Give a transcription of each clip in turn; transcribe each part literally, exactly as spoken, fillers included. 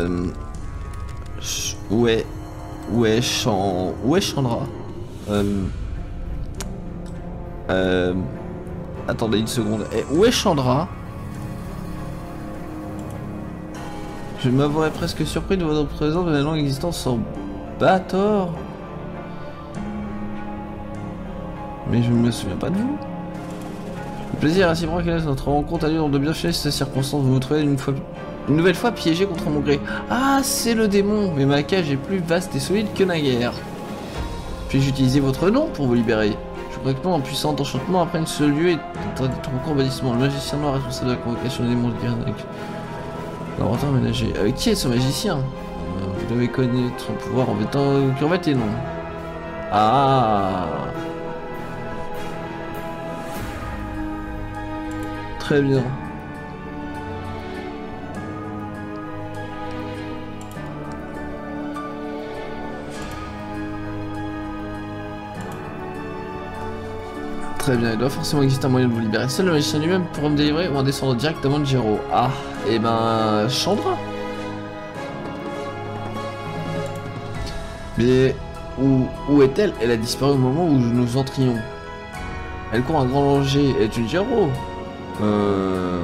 Euh... Ch où est... Où est Chan... Où est Chandra? Euh... Euh... Attendez une seconde. Et où est Chandra? Je m'avouerais presque surpris de votre présence de la langue existence en Bator. Mais je ne me souviens pas de vous. Le plaisir réciproque est là, notre rencontre a lieu dans de bien ces circonstances. Vous vous trouvez une fois... Une nouvelle fois piégé contre mon gré. Ah, c'est le démon, mais ma cage est plus vaste et solide que naguère. Puis-je utiliser votre nom pour vous libérer? Je crois que non, un puissant enchantement apprenne ce lieu est d'être encore bâtissement. Le magicien noir responsable de la convocation des démons de guerre avec... Laboratoire ménager. Avec qui est ce magicien? euh, Vous devez connaître son pouvoir en mettant crevette et non. Ah. Très bien. Très bien, il doit forcément exister un moyen de vous libérer. Seul le magicien lui-même pourra me délivrer ou en descendre directement de Jero. Ah, et ben... Chandra. Mais... Où, où est-elle? Elle a disparu au moment où nous entrions. Elle court un grand danger. Est une Jero? Euh...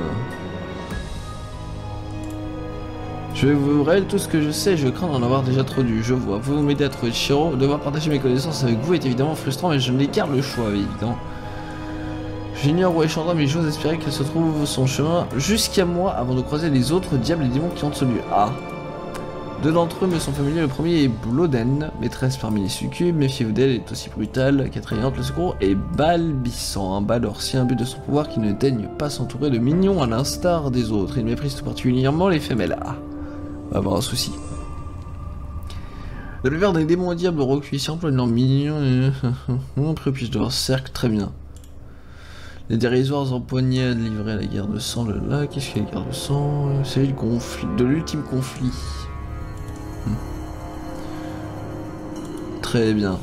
Je vais vous révéler tout ce que je sais, je crains d'en avoir déjà trop dû. Je vois, vous m'aidez à trouver Chiro. Devoir partager mes connaissances avec vous est évidemment frustrant, mais je n'écarte le choix, évidemment. J'ignore où est Chandra, mais j'ose espérer qu'elle se trouve son chemin jusqu'à moi avant de croiser les autres diables et démons qui hantent ce lieu. Ah. Deux d'entre eux me sont familiers. Le premier est Bloden, maîtresse parmi les succubes. Méfiez-vous d'elle, elle est aussi brutale qu'attrayante. Le second est Balbissant, un balorcien, but de son pouvoir qui ne daigne pas s'entourer de mignons à l'instar des autres. Il méprise tout particulièrement les femelles. Ah. On va avoir un souci. De l'univers des démons et diables recueillissants, emploie le nom mignon et... On prépiche de leur cercle, très bien. Les dérisoires empoignades livrés à la guerre de sang, le là, qu'est-ce qu'il y a la guerre de sang? C'est le conflit, de l'ultime conflit. Hmm. Très bien.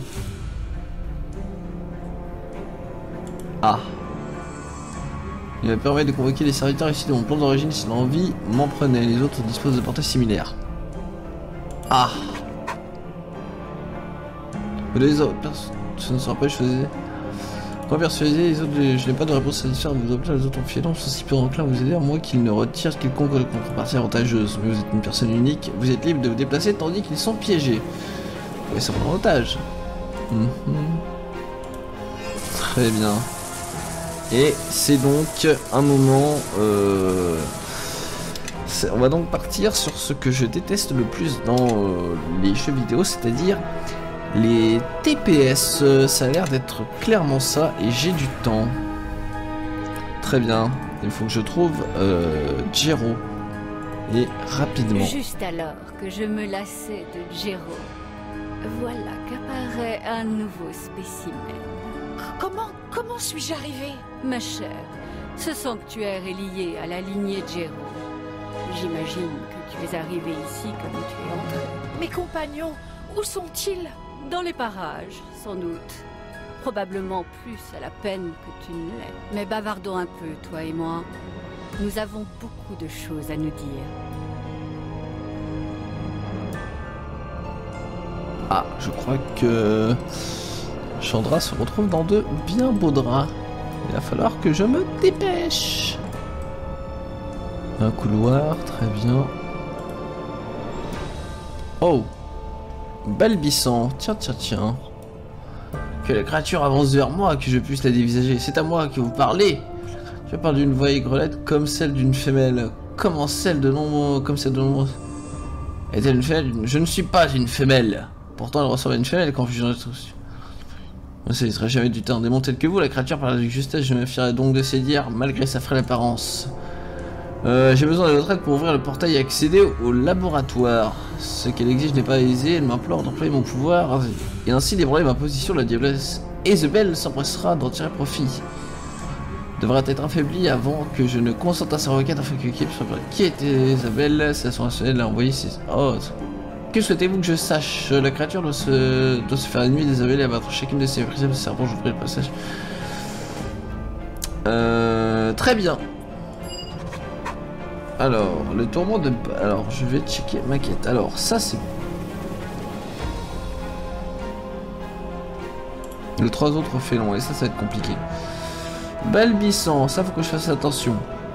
Ah. Il me permet de convoquer les serviteurs ici de mon plan d'origine si l'envie m'en prenait. Les autres disposent de portées similaires. Ah. Les autres personnes ne sera pas choisi. Pour persuader les autres, je n'ai pas de réponse satisfaire à vous obtenir, les autres ont fié, sont si peu enclins à vous aider, à moins qu'ils ne retirent quelconque contrepartie avantageuse. Mais vous êtes une personne unique, vous êtes libre de vous déplacer tandis qu'ils sont piégés. Oui, c'est en otage. Mm-hmm. Très bien. Et c'est donc un moment... Euh... On va donc partir sur ce que je déteste le plus dans euh, les jeux vidéo, c'est-à-dire... les T P S, euh, ça a l'air d'être clairement ça, et j'ai du temps. Très bien, il faut que je trouve euh, Jero, et rapidement. Juste alors que je me lassais de Jero, voilà qu'apparaît un nouveau spécimen. Comment, comment suis-je arrivée? Ma chère, ce sanctuaire est lié à la lignée Jero. J'imagine que tu es arrivée ici comme tu es entrée. Mes compagnons, où sont-ils? Dans les parages, sans doute. Probablement plus à la peine que tu ne l'es. Mais bavardons un peu, toi et moi. Nous avons beaucoup de choses à nous dire. Ah, je crois que... Chandra se retrouve dans de bien beaux draps. Il va falloir que je me dépêche. Un couloir, très bien. Oh! Balbissant, tiens, tiens, tiens. Que la créature avance vers moi, que je puisse la dévisager. C'est à moi que vous parlez. Je parle d'une voix aigrelette comme celle d'une femelle. Comment celle de nombreux... Comme celle de nombreux... Est-elle une femelle? Je ne suis pas une femelle. Pourtant, elle ressemble à une femelle quand je... Ça ne serait jamais du temps. Un démon tel que vous, la créature parle avec justesse. Je me fierai donc de ses dires, malgré sa frêle apparence. Euh, J'ai besoin de votre aide pour ouvrir le portail et accéder au, au laboratoire. Ce qu'elle exige n'est pas aisé, elle m'implore d'employer mon pouvoir et ainsi d'ébranler ma position. La diablesse Isabelle s'empressera d'en tirer profit. Devrait être affaiblie avant que je ne consente à sa requête afin que l'équipe soit prête. Qui était Isabelle? C'est son rationnel à envoyer ses... Oh. Que souhaitez-vous que je sache? La créature doit se, doit se faire ennemi d'Isabelle et abattre chacune de ses prisonniers de serpents. Je vous prie le passage. Euh... Très bien. Alors, le tourment de... Alors, je vais checker ma quête. Alors, ça, c'est... Les trois autres félons, et ça, ça va être compliqué. Balbissant, ça, faut que je fasse attention.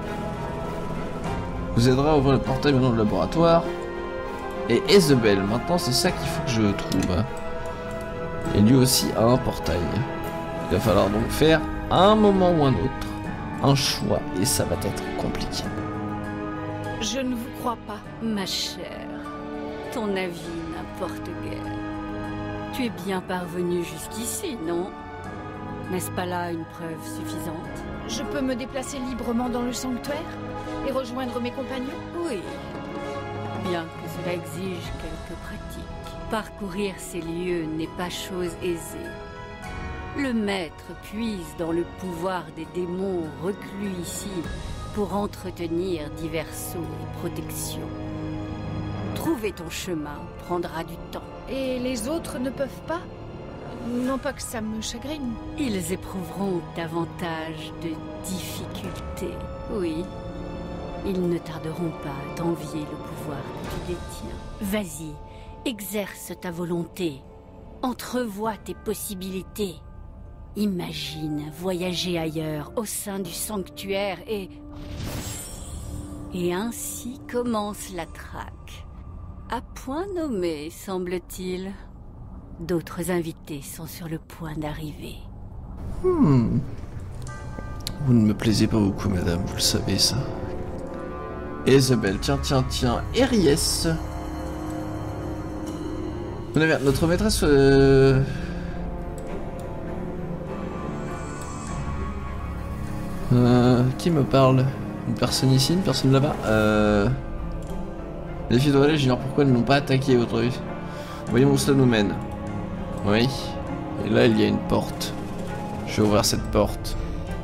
Vous aidera à ouvrir le portail maintenant du laboratoire. Et Isabelle, maintenant, c'est ça qu'il faut que je trouve. Et lui aussi a un portail. Il va falloir donc faire, à un moment ou un autre, un choix, et ça va être compliqué. Je ne vous crois pas. Ma chère, ton avis n'importe guère. Tu es bien parvenu jusqu'ici, non? N'est-ce pas là une preuve suffisante? Je peux me déplacer librement dans le sanctuaire et rejoindre mes compagnons? Oui. Bien que cela exige quelques pratiques. Parcourir ces lieux n'est pas chose aisée. Le maître puise dans le pouvoir des démons reclus ici pour entretenir divers sceaux et protections. Trouver ton chemin prendra du temps. Et les autres ne peuvent pas? Non pas que ça me chagrine. Ils éprouveront davantage de difficultés, oui. Ils ne tarderont pas à t'envier le pouvoir que tu détiens. Vas-y, exerce ta volonté. Entrevois tes possibilités. Imagine voyager ailleurs, au sein du sanctuaire et... Et ainsi commence la traque. À point nommé, semble-t-il. D'autres invités sont sur le point d'arriver. Hmm. Vous ne me plaisez pas beaucoup, madame, vous le savez, ça. Isabelle, tiens, tiens, tiens. Eries. Vous avez notre maîtresse... Euh... Euh, qui me parle? Une personne ici, une personne là-bas. Euh... Les filles de relais, j'ignore pourquoi elles n'ont pas attaqué votre vie. Voyons où cela nous mène. Oui. Et là, il y a une porte. Je vais ouvrir cette porte.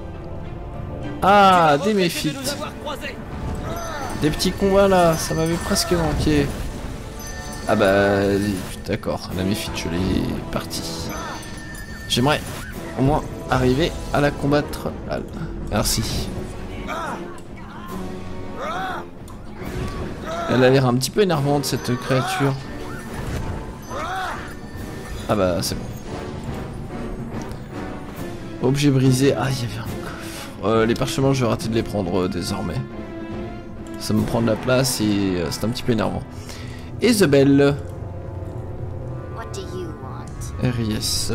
Ah, des méfites. Des petits combats là, ça m'avait presque manqué. Ah bah, d'accord, la méfite, je l'ai partie. J'aimerais au moins arriver à la combattre. Ah, merci. Elle a l'air un petit peu énervante, cette créature. Ah bah, c'est bon. Objet brisé. Ah, il y avait un coffre. Euh, les parchemins, je vais rater de les prendre euh, désormais. Ça me prend de la place et euh, c'est un petit peu énervant. Isabelle. R I S.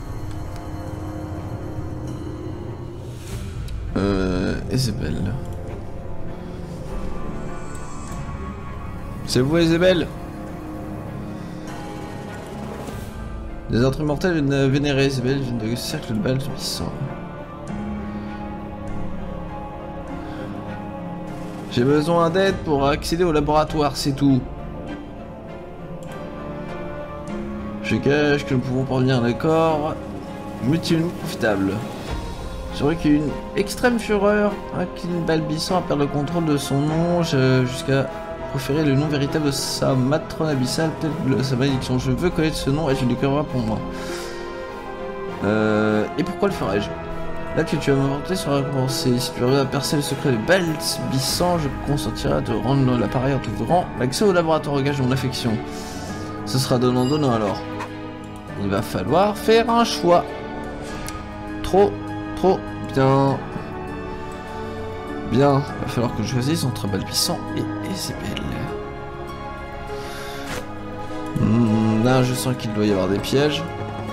Euh, Isabelle. C'est vous, Isabelle? Des êtres immortels viennent vénérer Isabelle, viennent de cercle de balles puissant. J'ai besoin d'aide pour accéder au laboratoire, c'est tout. Je cache que nous pouvons parvenir à un accord mutuellement profitable. J'aurais qu'une extrême fureur, incline balbissant à perdre le contrôle de son nom jusqu'à proférer le nom véritable de sa matrone abyssale, peut-être sa malédiction. Je veux connaître ce nom et je le découvrirai pour moi. Euh, et pourquoi le ferais-je? Là que tu vas m'apporter sera récompensé. Si tu arrives à percer le secret de Balbissant, je consentirai à te rendre l'appareil en t'ouvrant l'accès au laboratoire au gage de mon affection. Ce sera donnant-donnant alors. Il va falloir faire un choix. Trop, trop bien. Bien, il va falloir que je choisisse entre Balbissant et Isabelle. Mmh, là, je sens qu'il doit y avoir des pièges.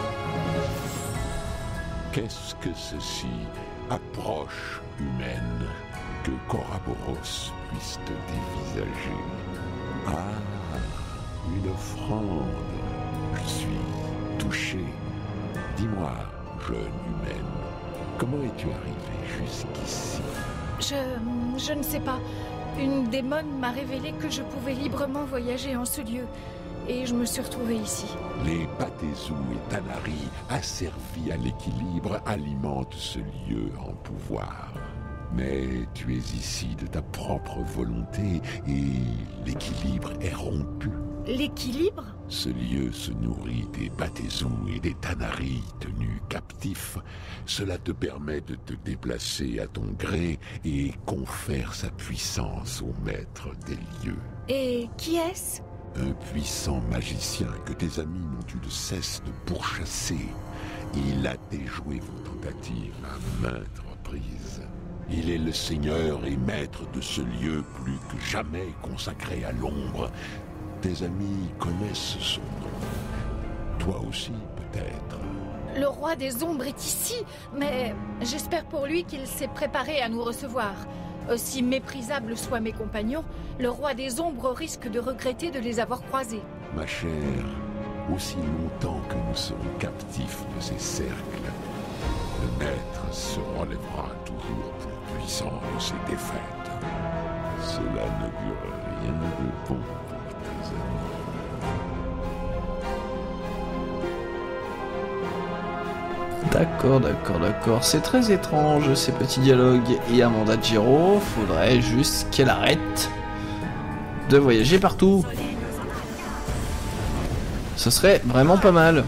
Qu'est-ce que ceci? Approche humaine, que Coraboros puisse te dévisager. Ah, une offrande. Je suis touché. Dis-moi, jeune humaine, comment es-tu arrivée jusqu'ici? Je... je ne sais pas. Une démone m'a révélé que je pouvais librement voyager en ce lieu. Et je me suis retrouvée ici. Les Patezu et Tanari, asservis à l'équilibre, alimentent ce lieu en pouvoir. Mais tu es ici de ta propre volonté et l'équilibre est rompu. l'équilibre? Ce lieu se nourrit des Batezou et des Tanari tenus captifs. Cela te permet de te déplacer à ton gré et confère sa puissance au maître des lieux. Et qui est-ce? Un puissant magicien que tes amis n'ont eu de cesse de pourchasser. Il a déjoué vos tentatives à maintes reprises. Il est le seigneur et maître de ce lieu plus que jamais consacré à l'ombre. Tes amis connaissent son nom. Toi aussi, peut-être. Le roi des ombres est ici, mais j'espère pour lui qu'il s'est préparé à nous recevoir. Aussi méprisables soient mes compagnons, le roi des ombres risque de regretter de les avoir croisés. Ma chère, aussi longtemps que nous serons captifs de ces cercles, le maître se relèvera toujours plus puissant de ses défaites. Cela n'augure rien de bon pour tes amis. D'accord, d'accord, d'accord. C'est très étrange ces petits dialogues. Et Amanda Giraud, faudrait juste qu'elle arrête de voyager partout. Ce serait vraiment pas mal.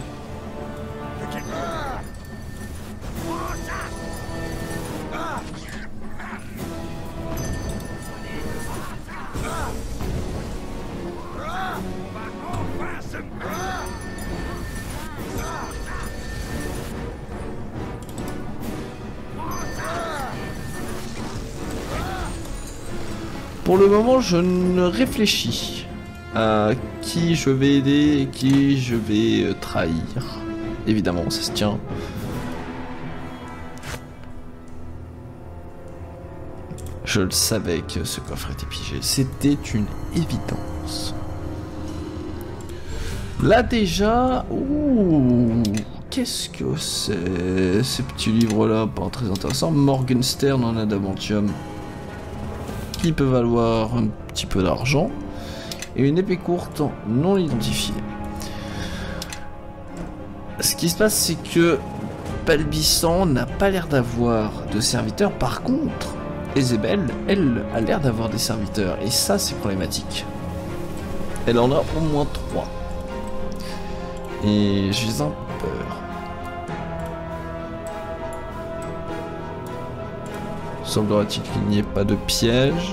Pour le moment, je ne réfléchis à qui je vais aider et qui je vais trahir. Évidemment, ça se tient. Je le savais que ce coffre était piégé. C'était une évidence. Là déjà... Ouh, qu'est-ce que c'est? Ces petits livres-là, pas très intéressants. Morgenstern en adamantium. Qui peut valoir un petit peu d'argent. Et une épée courte non identifiée. Ce qui se passe, c'est que Balbissan n'a pas l'air d'avoir de serviteurs. Par contre, Ezebel, elle, a l'air d'avoir des serviteurs. Et ça, c'est problématique. Elle en a au moins trois. Et j'ai un peu peur. Semblerait-il qu'il n'y ait pas de piège.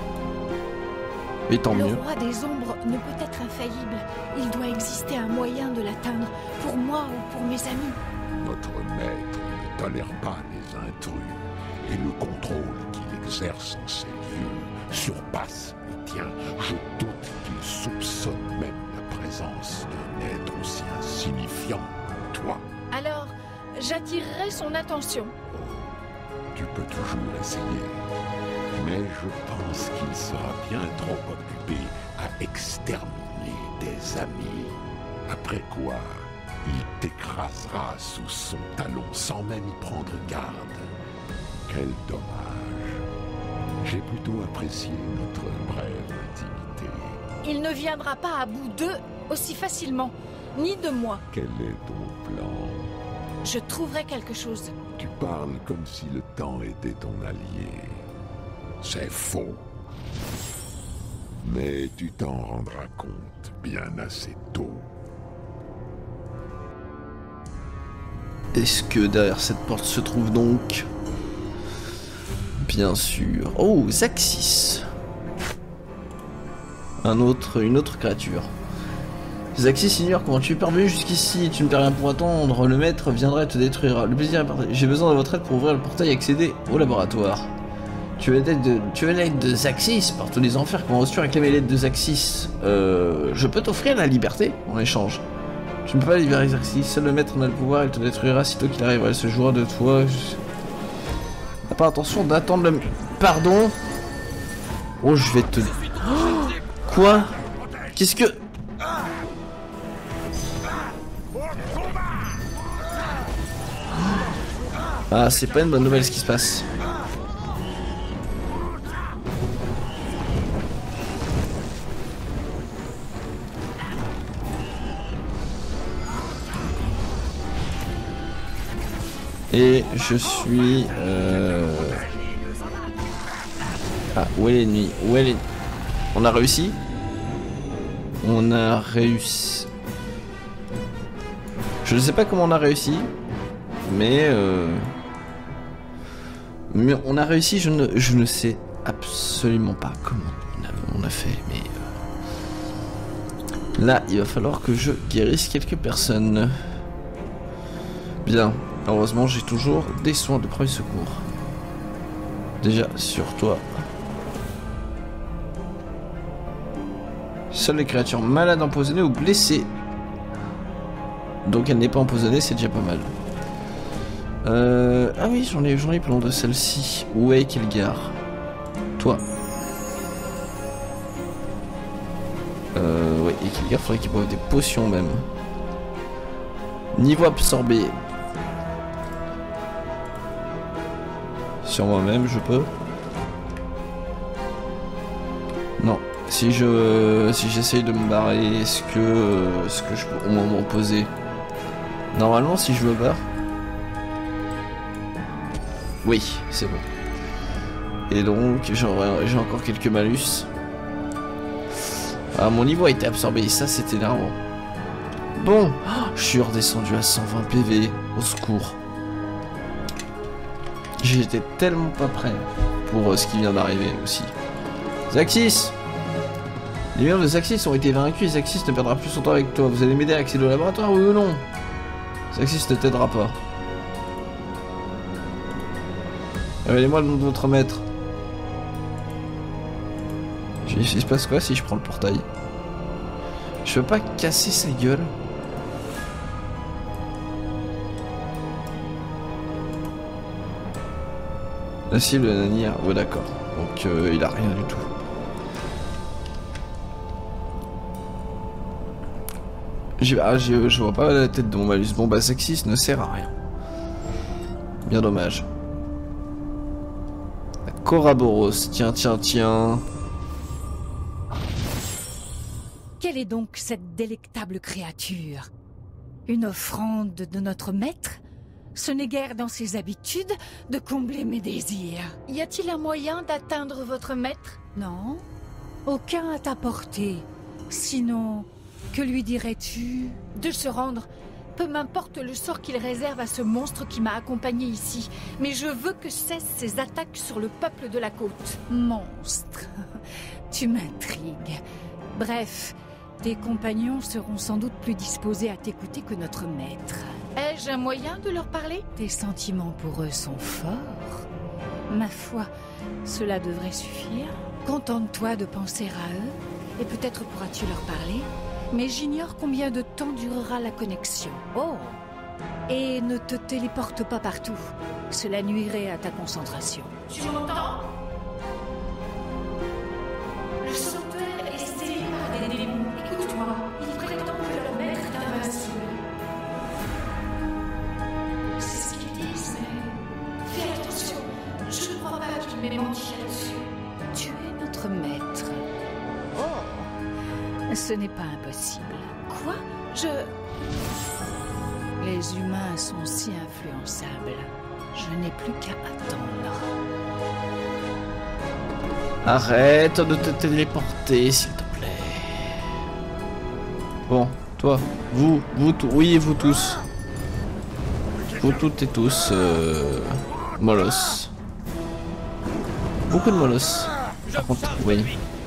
Et tant mieux. Le roi des ombres ne peut être infaillible. Il doit exister un moyen de l'atteindre, pour moi ou pour mes amis. Notre maître ne tolère pas les intrus, et le contrôle qu'il exerce en ces lieux surpasse le tien. Je doute qu'il soupçonne même la présence d'un être aussi insignifiant que toi. Alors, j'attirerai son attention. Tu peux toujours essayer, mais je pense qu'il sera bien trop occupé à exterminer des amis. Après quoi, il t'écrasera sous son talon sans même y prendre garde. Quel dommage. J'ai plutôt apprécié notre brève intimité. Il ne viendra pas à bout d'eux aussi facilement, ni de moi. Quel est ton plan? Je trouverai quelque chose. Tu parles comme si le temps était ton allié. C'est faux. Mais tu t'en rendras compte bien assez tôt. Est-ce que derrière cette porte se trouve donc... Bien sûr... Oh, Zaxis. Un autre, une autre créature. Zaxis ignore comment tu es parvenu jusqu'ici, tu ne perds rien pour attendre, le maître viendrait te détruire. Le plaisir est partagé. J'ai besoin de votre aide pour ouvrir le portail et accéder au laboratoire. Tu veux l'aide de, tu veux l'aide de Zaxis par tous les enfers, comment oses-tu réclamer l'aide de Zaxis? Euh, je peux t'offrir la liberté en échange. Tu ne peux pas libérer Zaxis, seul le maître en a le pouvoir, il te détruira sitôt qu'il arrivera, il se jouera de toi. Je... T'as pas intention d'attendre le... Pardon? Oh, je vais te... Oh, quoi? Qu'est-ce que... Ah, c'est pas une bonne nouvelle ce qui se passe. Et je suis... Euh... Ah, où est l'ennemi? Où est l'ennemi? On a réussi? On a réussi. Je ne sais pas comment on a réussi, mais euh... mais on a réussi. Je ne, je ne sais absolument pas comment on a, on a fait, mais euh... là, il va falloir que je guérisse quelques personnes. Bien. Heureusement, j'ai toujours des soins de premier secours. Déjà sur toi. Seules les créatures malades, empoisonnées ou blessées. Donc elle n'est pas empoisonnée, c'est déjà pas mal. Euh... Ah oui, j'en ai, j'en ai plein de celle-ci. Où est Kelgar? Toi. Euh... Ouais, et Kelgar, faudrait qu'il boive des potions même. Niveau absorbé. Sur moi-même, je peux. Non. Si je, si j'essaye de me barrer, est-ce que, est-ce que je peux au moins m'en poser? Normalement, si je me barre. Oui, c'est bon. Et donc, j'ai encore quelques malus. Ah, mon niveau a été absorbé, ça c'est énervant. Bon, oh, je suis redescendu à cent vingt P V. Au secours. J'étais tellement pas prêt pour euh, ce qui vient d'arriver aussi. Zaxis! Les membres de Zaxis ont été vaincus et Zaxis ne perdra plus son temps avec toi. Vous allez m'aider à accéder au laboratoire, oui ou non? Zaxis ne t'aidera pas. Révélez-moi le nom de votre maître. Il se passe quoi si je prends le portail? Je peux pas casser sa gueule. La cible de Nanir, ouais d'accord. Donc euh, il a rien du tout. Ah, je vois pas la tête de mon malus. Bon bah Zaxis ne sert à rien. Bien dommage. Coraboros, tiens, tiens, tiens. Quelle est donc cette délectable créature? Une offrande de notre maître? Ce n'est guère dans ses habitudes de combler mes désirs. Y a-t-il un moyen d'atteindre votre maître? Non, aucun à ta portée. Sinon, que lui dirais-tu? De se rendre. Peu m'importe le sort qu'il réserve à ce monstre qui m'a accompagné ici, mais je veux que cessent ses attaques sur le peuple de la côte. Monstre, tu m'intrigues. Bref, tes compagnons seront sans doute plus disposés à t'écouter que notre maître. Ai-je un moyen de leur parler? Tes sentiments pour eux sont forts. Ma foi, cela devrait suffire. Contente-toi de penser à eux, et peut-être pourras-tu leur parler. Mais j'ignore combien de temps durera la connexion. Oh! Et ne te téléporte pas partout. Cela nuirait à ta concentration. Tu m'entends? Le sanctuaire est scellé par des démons. Écoute-moi, ils prétendent que leur maître est invincible. C'est ce qu'ils disent, mais... Fais attention, je ne crois pas qu'ils m'aient menti là-dessus. Tu es notre maître. Oh! Ce n'est pas impossible. Quoi? Je... Les humains sont si influençables. Je n'ai plus qu'à attendre. Arrête de te téléporter, s'il te plaît. Bon, toi, vous, vous tous, oui, vous tous. Vous toutes et tous, euh... Molos. Beaucoup de Molos. Par contre, oui.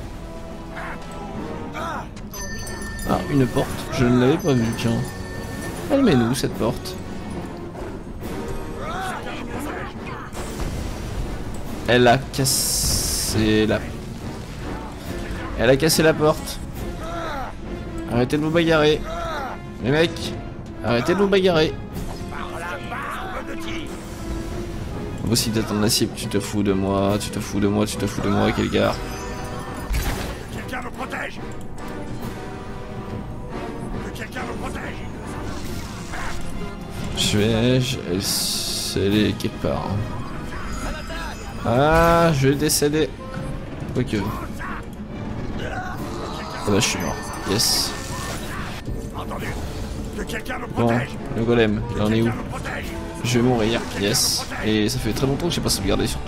Ah, une porte. Je ne l'avais pas vue, tiens. Elle met où cette porte? Elle a cassé la... Elle a cassé la porte. Arrêtez de vous bagarrer. Les mecs, arrêtez de vous bagarrer. Aussi d'être en cible, tu te fous de moi, tu te fous de moi, tu te fous de moi, quel gars. Quelqu'un me protège. Quelqu'un me protège. Je vais... Je... sceller quelque part. Ah, je vais décéder. Quoique. Ah bah je suis mort. Yes. Bon, le golem, il en est où? Je vais mourir. Yes. Et ça fait très longtemps que j'ai pas sauvegardé surtout.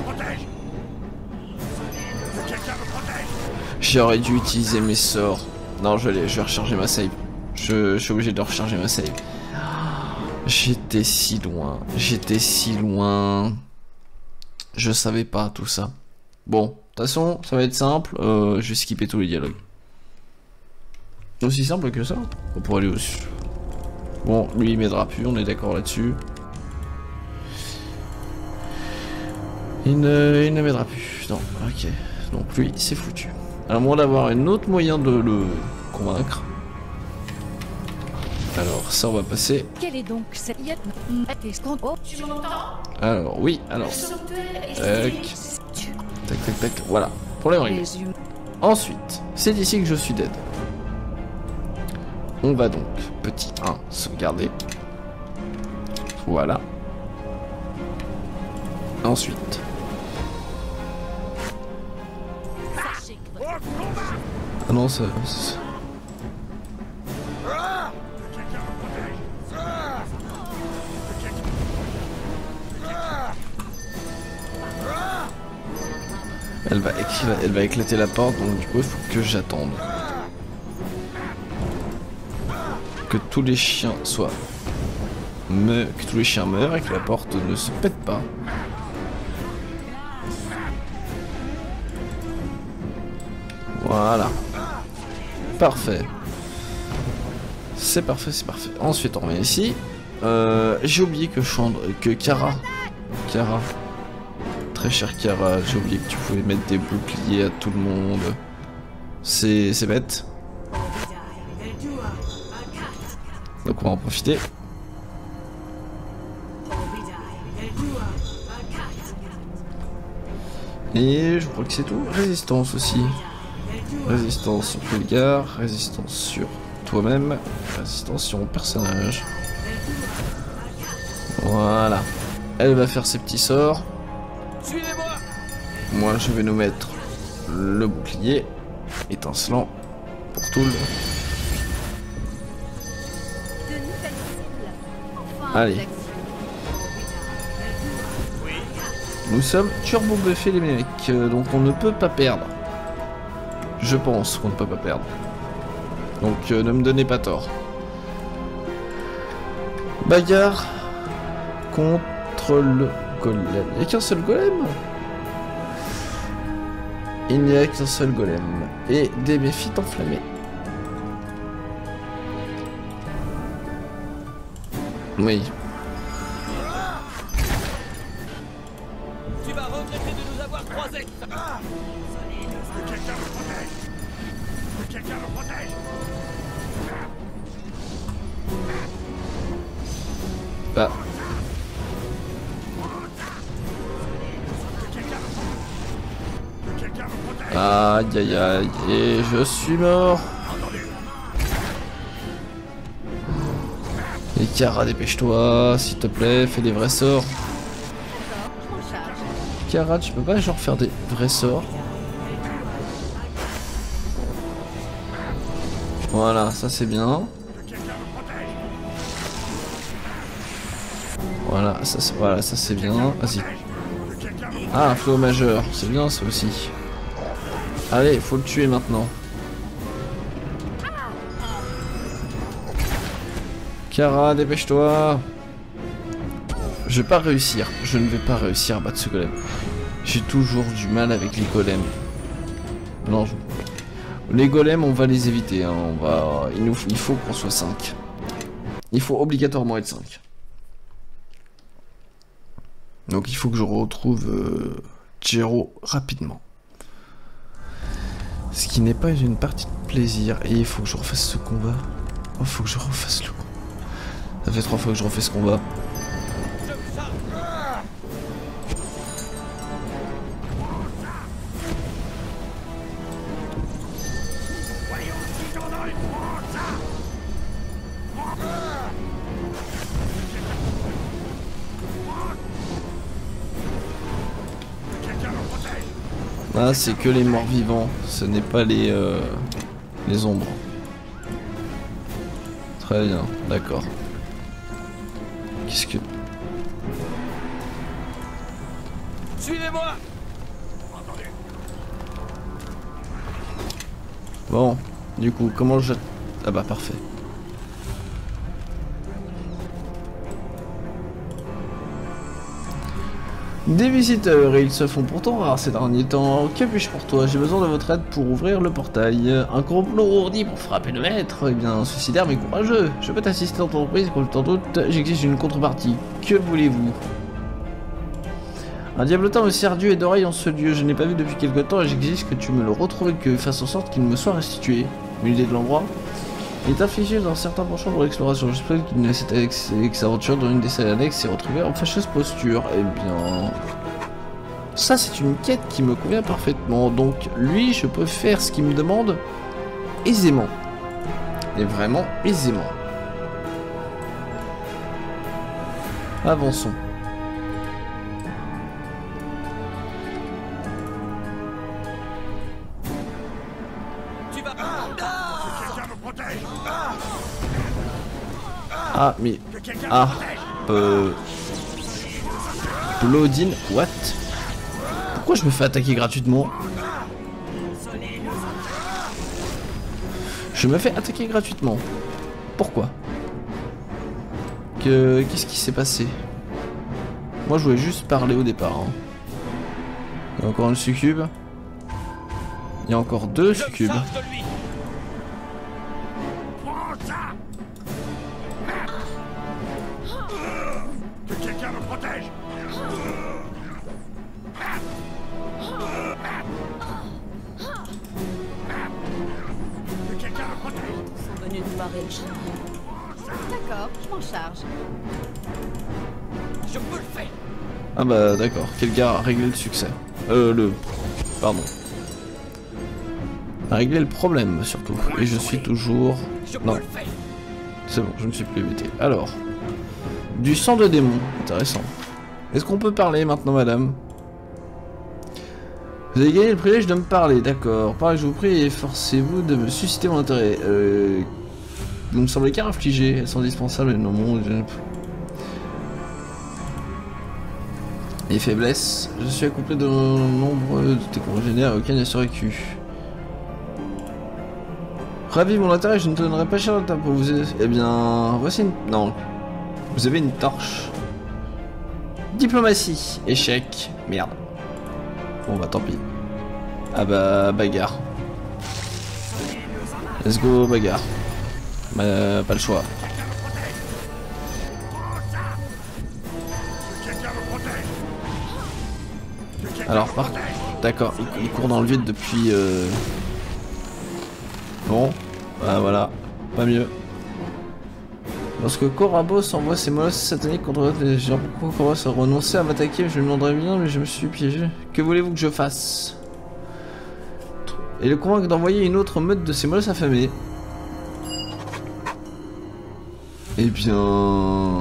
J'aurais dû utiliser mes sorts. Non, je vais, je vais recharger ma save. Je, je suis obligé de recharger ma save. J'étais si loin. J'étais si loin. Je savais pas tout ça. Bon, de toute façon, ça va être simple. Euh, je vais skipper tous les dialogues. Aussi simple que ça. On pourrait aller aussi. Bon, lui il m'aidera plus, on est d'accord là-dessus. Il ne, il ne m'aidera plus. Non, ok. Donc lui, c'est foutu. À moins d'avoir un autre moyen de le convaincre. Alors, ça on va passer. Quelle est donc cette yette? Oh, tu m'entends? Alors, oui, alors. Tac. Tac, tac, tac. Voilà. Problème réglé. Ensuite, c'est d'ici que je suis dead. On va donc, petit un, sauvegarder. Voilà. Ensuite. Ah non, ça... ça... Elle va, elle va éclater la porte, donc du coup il faut que j'attende. Que tous les chiens soient... Me... Que tous les chiens meurent et que la porte ne se pète pas. Voilà. Parfait. C'est parfait, c'est parfait. Ensuite on revient ici. Euh, j'ai oublié que Chandre... que Kara... Kara... Très cher Kara, j'ai oublié que tu pouvais mettre des boucliers à tout le monde. C'est c'est bête. Donc on va en profiter. Et je crois que c'est tout. Résistance aussi. Résistance sur Fulgar, résistance sur toi-même, résistance sur mon personnage. Voilà. Elle va faire ses petits sorts. Moi je vais nous mettre le bouclier étincelant pour tout le... Allez. Nous sommes turbo buffés les mecs, donc on ne peut pas perdre. Je pense qu'on ne peut pas perdre. Donc euh, ne me donnez pas tort. Bagarre contre le golem. Il n'y a qu'un seul golem? Il n'y a qu'un seul golem. Et des méphites enflammés. Oui. Tu vas regretter de nous avoir croisés. Ah, que quelqu'un me protège. Que quelqu'un me protège. Bah. Aïe aïe aïe, et je suis mort. Et Kara, dépêche-toi, s'il te plaît, fais des vrais sorts. Kara, tu peux pas genre faire des vrais sorts? Voilà, ça c'est bien. Voilà, ça c'est voilà, ça c'est bien. Vas-y. Ah, un fléau majeur, c'est bien ça aussi. Allez, faut le tuer maintenant. Kara, dépêche-toi. Je vais pas réussir. Je ne vais pas réussir à battre ce golem. J'ai toujours du mal avec les golems. Non, je... les golems, on va les éviter. Hein. On va... il, nous... il faut qu'on soit cinq. Il faut obligatoirement être cinq. Donc il faut que je retrouve euh, Jero rapidement. Ce qui n'est pas une partie de plaisir. Et il faut que je refasse ce combat. Il faut que je refasse le combat. Ça fait trois fois que je refais ce combat. Ah, c'est que les morts vivants, ce n'est pas les, euh, les ombres. Très bien, d'accord. Qu'est-ce que... Suivez-moi. Bon, Du coup, comment je... Ah bah parfait. Des visiteurs, et ils se font pourtant rares ces derniers temps. Que puis-je pour toi? J'ai besoin de votre aide pour ouvrir le portail. Un complot ourdi pour frapper le maître? Eh bien, suicidaire mais courageux. Je peux t'assister dans ton entreprise, quand t'en doute, j'exige une contrepartie. Que voulez-vous? Un diablotin aussi ardu et d'oreilles en ce lieu. Je n'ai pas vu depuis quelque temps et j'exige que tu me le retrouves et que fasse en sorte qu'il me soit restitué. Une idée de l'endroit? Il est affligé dans certains penchants pour l'exploration. J'espère qu'il ne s'était ex-aventure dans une des salles annexes et retrouvé en fâcheuse posture. Eh bien... Ça, c'est une quête qui me convient parfaitement. Donc, lui, je peux faire ce qu'il me demande aisément. Et vraiment aisément. Avançons. Ah, mais... Ah... Euh... Bloodin, what? Pourquoi je me fais attaquer gratuitement? Je me fais attaquer gratuitement. Pourquoi? Que... Qu'est-ce qui s'est passé? Moi je voulais juste parler au départ. Hein. Il y a encore une succube. Il y a encore deux succubes. D'accord, je m'en charge. Je peux le faire. Ah bah d'accord, quelqu'un a réglé le succès. Euh, le... Pardon. A réglé le problème surtout. Et je suis toujours... Non. C'est bon, je me suis plus évité. Alors. Du sang de démon. Intéressant. Est-ce qu'on peut parler maintenant, madame? Vous avez gagné le privilège de me parler, d'accord. Parlez, je vous prie, et forcez-vous de me susciter mon intérêt. Euh... Vous me semblez qu'à infliger, elles sont indispensables et non mon je... Les faiblesses, je suis accouplé de nombreux de tes congénères et aucun n'a survécu. Ravi mon intérêt, je ne te donnerai pas cher de ta pour vous aider. Eh bien, voici une... Non. Vous avez une torche. Diplomatie, échec, merde. Bon bah tant pis. Ah bah bagarre. Let's go bagarre. Bah, pas le choix. Alors, par... D'accord, il, il court dans le vide depuis... Euh... Bon, bah voilà, pas mieux. Lorsque Korabos envoie ses molosses sataniques contre les gens, pourquoi Korabos a renoncé à m'attaquer? Je lui demanderais bien, mais je me suis piégé. Que voulez-vous que je fasse? Et le convaincre d'envoyer une autre meute de ses molosses affamés. Eh bien...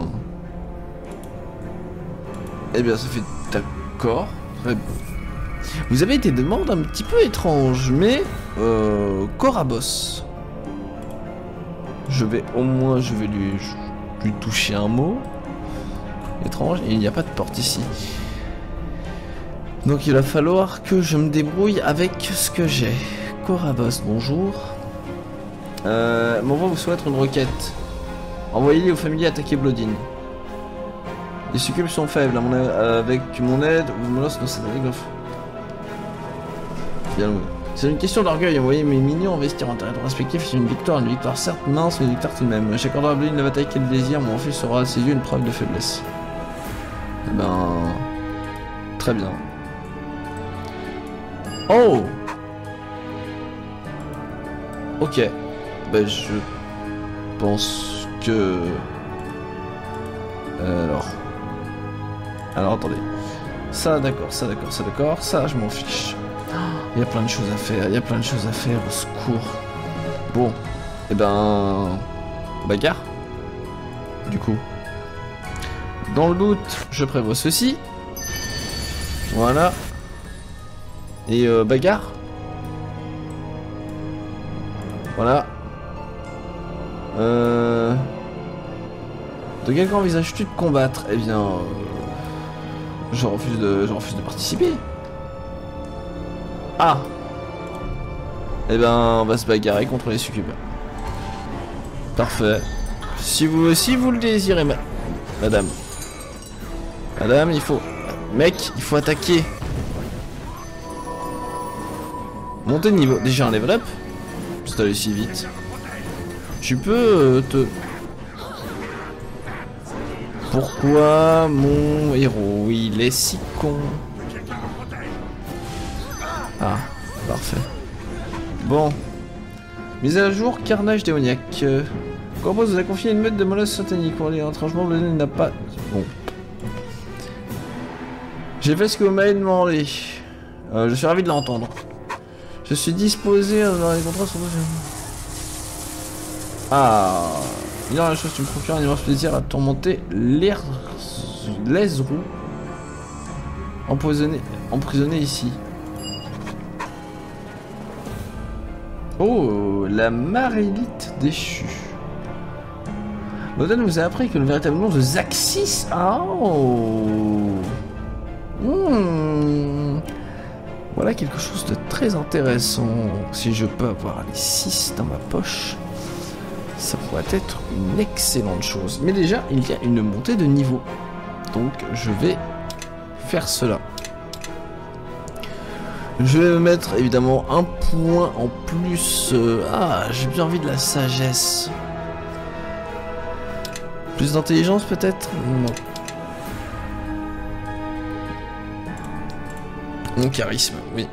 Eh bien, ça fait... D'accord. Très bien. Vous avez été des demandes un petit peu étranges, mais... Euh... Korabos. Je vais... Au moins, je vais lui... lui toucher un mot. Étrange. Et il n'y a pas de porte ici. Donc il va falloir que je me débrouille avec ce que j'ai. Korabos, bonjour. Euh... M'envoie vous souhaite une requête. Envoyez-les aux familiers attaquer Bloodin. Les succubes sont faibles, à mon a... avec mon aide, vous me lancez dans cette anecdote. Bien, c'est une question d'orgueil, envoyer mes minions investir en territoire respectif, c'est une victoire, une victoire certes mince, mais une victoire tout de même. J'accorderai à Bloodin la bataille qu'elle désire, mon fils sera à ses yeux une preuve de faiblesse. Eh ben... Très bien. Oh! Ok. Ben je... pense... Que... Euh, alors... Alors attendez. Ça d'accord, ça d'accord, ça d'accord, ça je m'en fiche. Il y a plein de choses à faire, il y a plein de choses à faire, au secours. Bon, et eh ben... Bagarre. Du coup. Dans le doute, je prévois ceci. Voilà. Et euh, bagarre. Voilà. Euh... De quel camp envisages-tu de combattre? Eh bien... Euh... Je refuse de... Je refuse de participer. Ah! Eh ben, on va se bagarrer contre les succubes. Parfait. Si vous, si vous le désirez, ma... madame. Madame, il faut... Mec, il faut attaquer. Monter de niveau. Déjà un level up. C'est allé si vite. Tu peux euh, te... Pourquoi mon héros, il est si con? Ah, parfait. Bon. Mise à jour, carnage démoniaque. Euh, Corpus vous a confié une meute de molosses sataniques. Pour les retranchements, le n'a pas... Bon. J'ai fait ce que vous m'avez demandé. Euh, je suis ravi de l'entendre. Je suis disposé dans les contrats sur... Ah... Il y a la chose qui me procure un immense plaisir à tourmenter l'air... les roues. Empoisonné... Emprisonné ici. Oh, la Marélite déchue. Loden vous a appris que le véritable nom de Zaxis... Oh hmm. Voilà quelque chose de très intéressant. Si je peux avoir les six dans ma poche, ça pourrait être une excellente chose. Mais déjà, il y a une montée de niveau. Donc, je vais faire cela. Je vais mettre évidemment un point en plus. Euh, ah, j'ai bien envie de la sagesse. Plus d'intelligence peut-être? Non. Mon charisme, oui.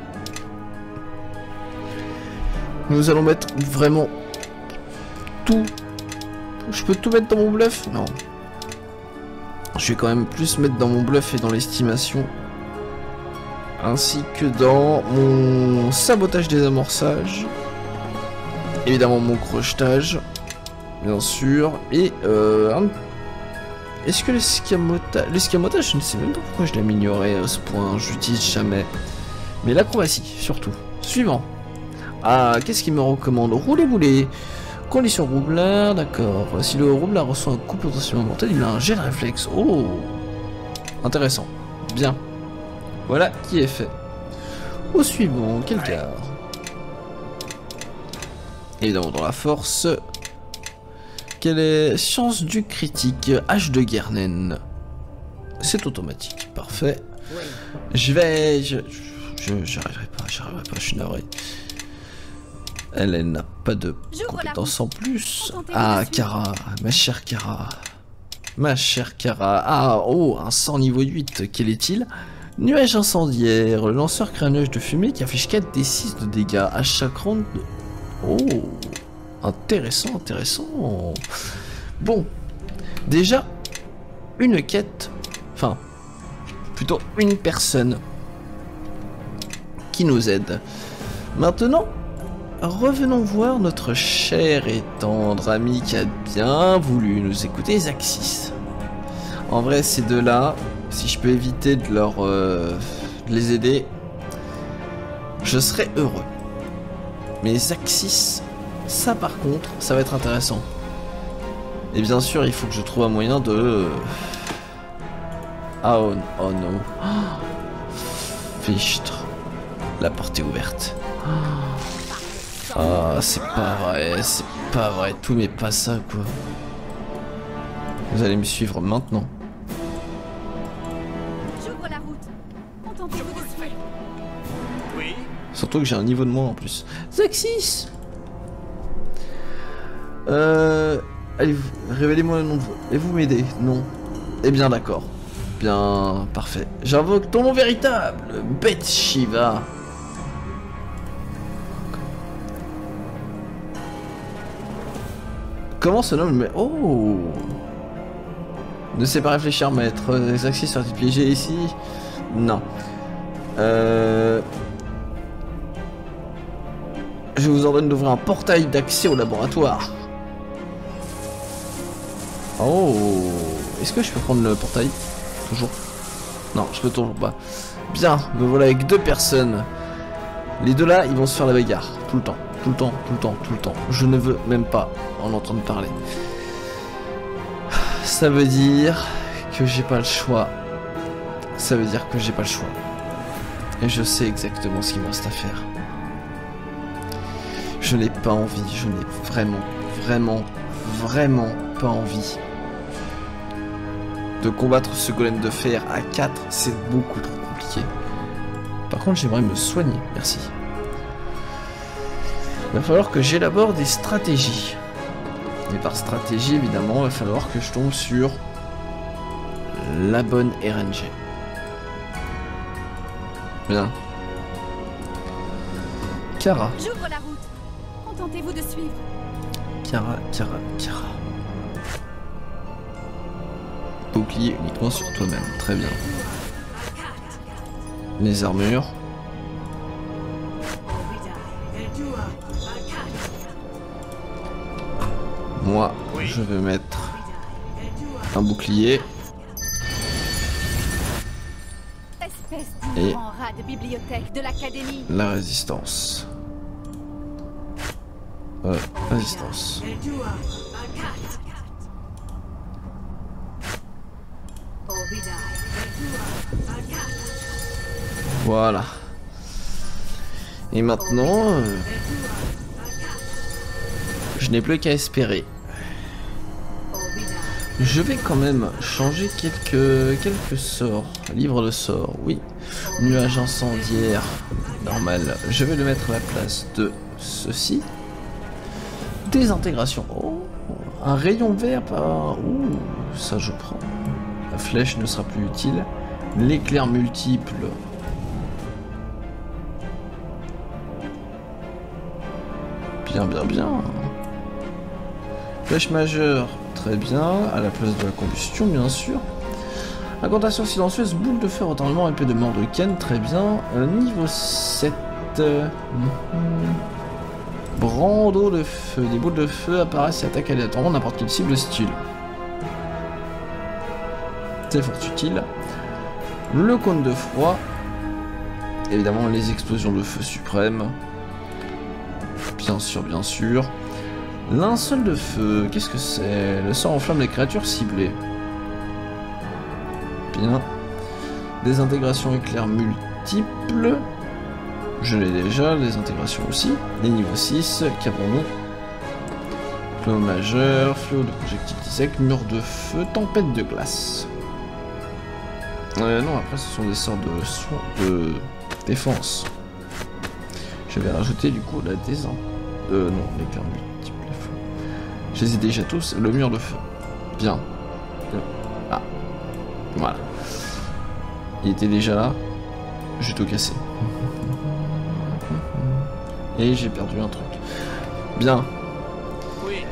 Nous allons mettre vraiment tout. Je peux tout mettre dans mon bluff? Non. Je vais quand même plus mettre dans mon bluff et dans l'estimation. Ainsi que dans mon sabotage des amorçages. Évidemment mon crochetage. Bien sûr. Et euh, un... Est-ce que l'escamotage... L'escamotage, je ne sais même pas pourquoi je l'ai amélioré à ce point. Je l'utilise jamais. Mais l'acrobatie, surtout. Suivant. Ah, qu'est-ce qu'il me recommande? Rouler-bouler. Condition roublard, d'accord. Si le roublard reçoit un coup potentiellement mortel, il a un jet de réflexe. Oh, intéressant. Bien. Voilà qui est fait. Au suivant, quel quart? Évidemment dans la force. Quelle est science du critique? H de Guernen. C'est automatique, parfait. Je vais... Je... Je... J'arriverai pas, j'arriverai pas, je suis navré. Elle, elle n'a pas de compétences en plus. Ah, Kara, ma chère Kara. Ma chère Kara. Ah, oh, un sang niveau huit, quel est-il? Nuage incendiaire. Le lanceur crée un nuage de fumée qui affiche quatre D six de dégâts à chaque round. De... Oh, intéressant, intéressant. Bon, déjà, une quête, enfin, plutôt une personne qui nous aide. Maintenant, revenons voir notre cher et tendre ami qui a bien voulu nous écouter, Zaxis. En vrai, ces deux-là, si je peux éviter de leur euh, de les aider, je serais heureux. Mais Zaxis, ça par contre, ça va être intéressant. Et bien sûr, il faut que je trouve un moyen de... Ah, oh, oh non. Oh, Fichtre. La porte est ouverte. Ah, oh, c'est pas vrai, c'est pas vrai. Tout mais pas ça, quoi. Vous allez me suivre maintenant. J'ouvre la route. Contentez-vous de suivre. Oui. Surtout que j'ai un niveau de moins en plus. Zaxis. Euh... Allez, révélez-moi le nom de vous. Et vous m'aider? Non. Eh bien d'accord. Bien, parfait. J'invoque ton nom véritable, Beth Shiva. Comment se nomme le... Oh. Ne sais pas réfléchir, maître. Les axes sont piégés ici? Non. Euh... Je vous ordonne d'ouvrir un portail d'accès au laboratoire. Oh. Est-ce que je peux prendre le portail? Toujours. Non, je peux toujours pas. Bien, me voilà avec deux personnes. Les deux là, ils vont se faire la bagarre. Tout le temps, tout le temps, tout le temps, tout le temps. Je ne veux même pas en entendre parler. Ça veut dire que j'ai pas le choix. Ça veut dire que j'ai pas le choix. Et je sais exactement ce qu'il me reste à faire. Je n'ai pas envie, je n'ai vraiment, vraiment, vraiment pas envie de combattre ce golem de fer à quatre, c'est beaucoup trop compliqué. Par contre, j'aimerais me soigner, merci. Il va falloir que j'élabore des stratégies. Et par stratégie, évidemment, il va falloir que je tombe sur la bonne R N G. Bien. Kara. J'ouvre la route. Contentez-vous de suivre. Kara, Kara, Kara. Bouclier uniquement sur toi-même. Très bien. Les armures. Moi, je vais mettre un bouclier. Espèce Et d'ignorant rat de bibliothèque de l'académie. la résistance. Euh, résistance. Voilà. Et maintenant, euh, je n'ai plus qu'à espérer. Je vais quand même changer quelques quelques sorts. Livre de sorts, oui. Nuage incendiaire, normal. Je vais le mettre à la place de ceci. Désintégration. Oh, un rayon vert par... Ouh, ça je prends. La flèche ne sera plus utile. L'éclair multiple. Bien, bien, bien. Flèche majeure, très bien. À la place de la combustion, bien sûr. Incantation silencieuse, boule de feu, retournement, épée de Mordeken, très bien. Euh, niveau sept. Euh, mm, Brando de feu. Des boules de feu apparaissent et attaquent aléatoirement n'importe quelle cible style. C'est fort utile. Le cône de froid. Évidemment, les explosions de feu suprême. Bien sûr, bien sûr. Linceul de feu, qu'est-ce que c'est? Le sort enflamme les créatures ciblées. Bien. Désintégration éclair multiple. Je l'ai déjà, les intégrations aussi. Les niveaux six, qu'avons-nous? Fléau majeur, fléau de projectile sec, mur de feu, tempête de glace. Euh, non, après ce sont des sorts de soins de défense. Je vais rajouter du coup la désint. Euh, non, l'éclair multiple. Je les ai déjà tous. Le mur de feu. Bien. Ah. Voilà. Il était déjà là. J'ai tout cassé. Et j'ai perdu un truc. Bien. Oui.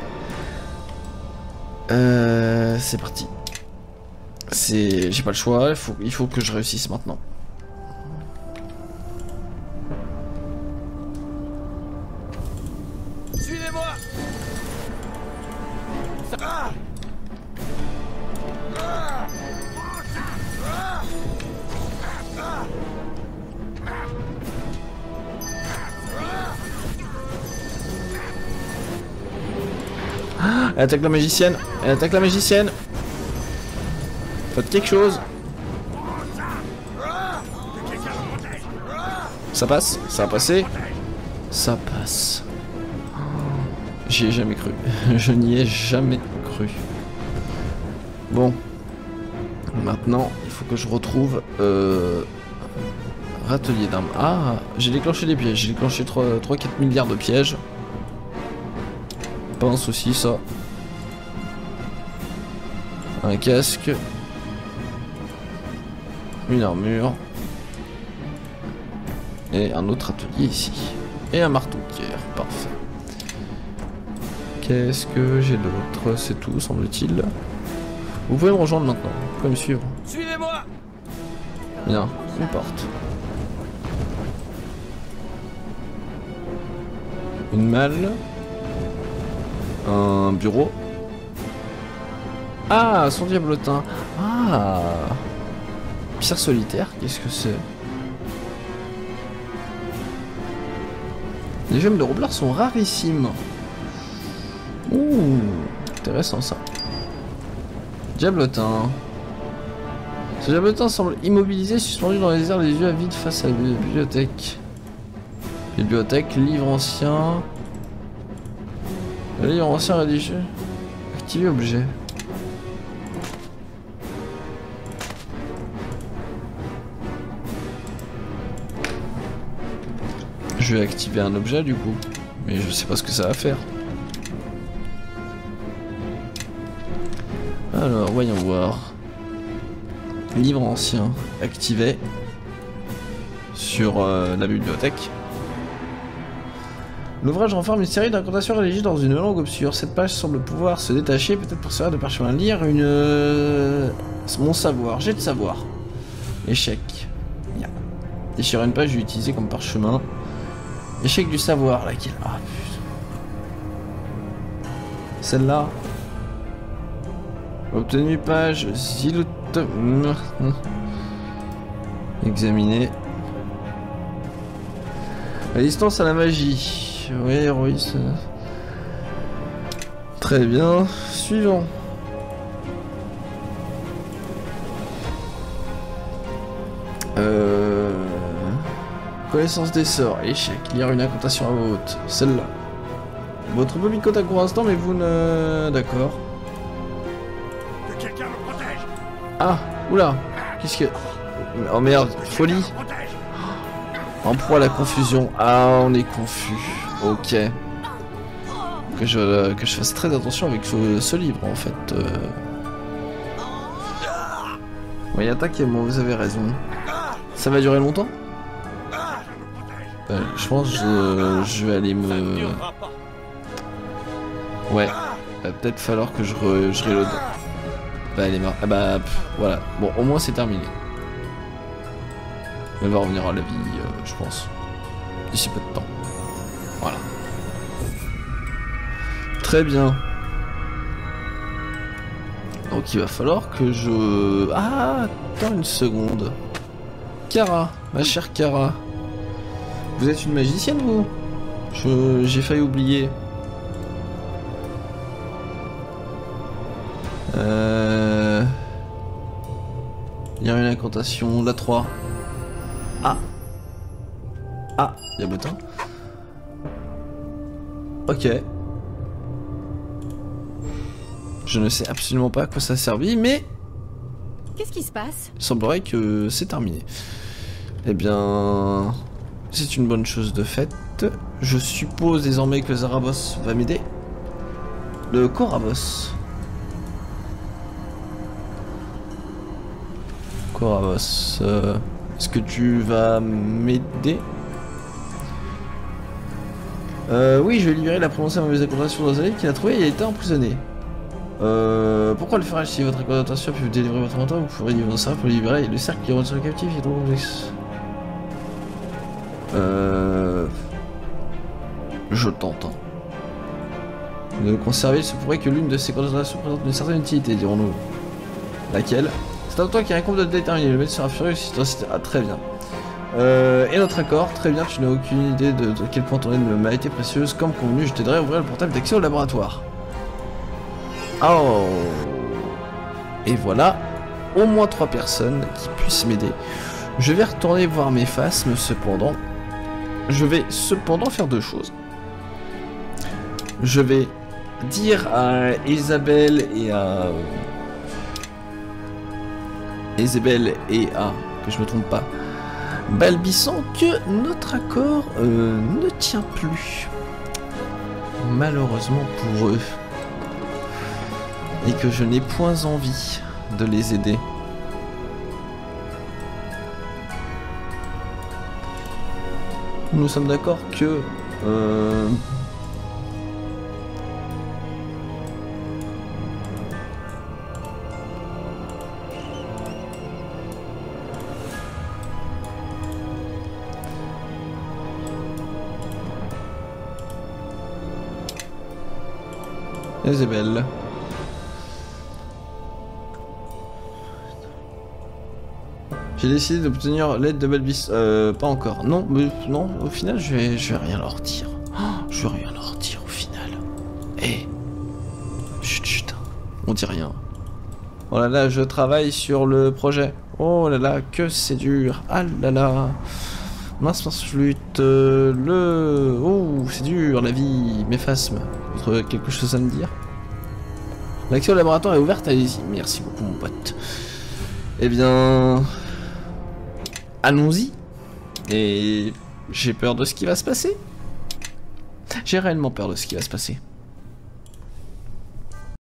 Euh, c'est parti. C'est, j'ai pas le choix. Il faut, il faut que je réussisse maintenant. Suivez-moi. Ça... Ah ah ah Ah, elle attaque la magicienne. Elle attaque la magicienne. Faites quelque chose. Ça passe? Ça a passé? Ça passe. J'y ai jamais cru. Je n'y ai jamais cru. Bon. Maintenant, il faut que je retrouve... Euh... Râtelier d'armes. Ah, j'ai déclenché des pièges. J'ai déclenché trois quatre milliards de pièges. Pas un souci, ça. Un casque. Une armure. Et un autre atelier ici. Et un marteau de pierre. Parfait. Qu'est-ce que j'ai d'autre? C'est tout, semble-t-il. Vous pouvez me rejoindre maintenant. Vous pouvez me suivre. Suivez-moi. Bien. Une porte. Une malle. Un bureau. Ah, son diablotin. Ah. Pierre solitaire, qu'est-ce que c'est? Les gemmes de Roblar sont rarissimes. Ouh, intéressant ça. Diablotin. Ce diablotin semble immobilisé, suspendu dans les airs, les yeux avides face à la bibliothèque. Bibliothèque, livre ancien. Le livre ancien rédigé. Activer objet. Je vais activer un objet du coup. Mais je sais pas ce que ça va faire. Alors, voyons voir. Livre ancien. Activé. Sur euh, la bibliothèque. L'ouvrage renferme une série d'incantations rédigées dans une langue obscure. Cette page semble pouvoir se détacher, peut-être pour servir de parchemin. Lire une... Euh... Mon savoir. J'ai de savoir. Échec. Yeah. Déchirer une page, je vais utiliser comme parchemin. Échec du savoir, laquelle... Ah putain. Celle-là. Obtenu page. Zilut... Examiner. Résistance à la magie. Oui, héroïsme. Très bien. Suivant. Euh... Connaissance des sorts. Échec. Lire une incantation à voix haute. Celle-là. Votre bobby côte à court instant, mais vous ne... D'accord. Que quelqu'un me protège. Ah, oula. Qu'est-ce que... Oh merde, folie. En proie à la confusion. Ah, on est confus. Ok. Que je, que je fasse très attention avec ce, ce livre, en fait. Euh... Oui, attaquez-moi, vous avez raison. Ça va durer longtemps? euh, Je pense que je, je vais aller me... Ouais. Va peut-être falloir que je, re, je reload. Bah, elle est morte. Ah bah, pff, voilà. Bon, au moins c'est terminé. Elle va revenir à la vie, euh, je pense. D'ici peu de temps. Voilà. Très bien. Donc il va falloir que je... Ah, attends une seconde. Kara, ma chère Kara. Vous êtes une magicienne, vous? Je... J'ai failli oublier. Euh... Il y a une incantation, la trois. Ah. Ah, il y a bouton. Ok. Je ne sais absolument pas à quoi ça a servi, mais... Qu'est-ce qui se passe? Il semblerait que c'est terminé. Eh bien... C'est une bonne chose de faite. Je suppose désormais que Zarabos va m'aider. Le Korabos. Korabos... Euh... Est-ce que tu vas m'aider? Euh, oui, je vais libérer la prononcée mauvaise incantation d'Azali qui l'a trouvé et a été emprisonné. Euh, pourquoi le ferais-je si votre incantation a pu vous délivrer votre mentor? Vous pourrez vous en servir pour le libérer. Le cercle qui retire le captif est trop complexe. Euh... Je t'entends. De conserver, il se pourrait que l'une de ces concentrations présente une certaine utilité, dirons-nous. Laquelle? C'est un toi qui incombe de déterminer. Le maître sera furieux si tu insistes. Ah, très bien. Euh, et notre accord, très bien, tu n'as aucune idée de, de quel point ton aide m'a été précieuse. Comme convenu, je t'aiderai à ouvrir le portail d'accès au laboratoire. Oh. Et voilà, au moins trois personnes qui puissent m'aider. Je vais retourner voir mes phasmes, cependant. Je vais cependant faire deux choses. Je vais dire à Isabelle et à... Isabelle et à... que je me trompe pas... Balbissant que notre accord euh, ne tient plus. Malheureusement pour eux. Et que je n'ai point envie de les aider. Nous sommes d'accord que... Euh, Isabelle. J'ai décidé d'obtenir l'aide de Balbis. Euh, pas encore. Non, mais non, au final, je vais, je vais rien leur dire. Oh, je vais rien leur dire au final. Eh. Hey. Chut, chut. On dit rien. Oh là là, je travaille sur le projet. Oh là là, que c'est dur. Ah là là. Mince, mince, flûte. Euh, le... Oh, c'est dur, la vie. Méphasme. Vous avez quelque chose à me dire? L'accès au laboratoire est ouverte, allez-y. Merci beaucoup, mon pote. Eh bien... Allons-y. Et... j'ai peur de ce qui va se passer. J'ai réellement peur de ce qui va se passer.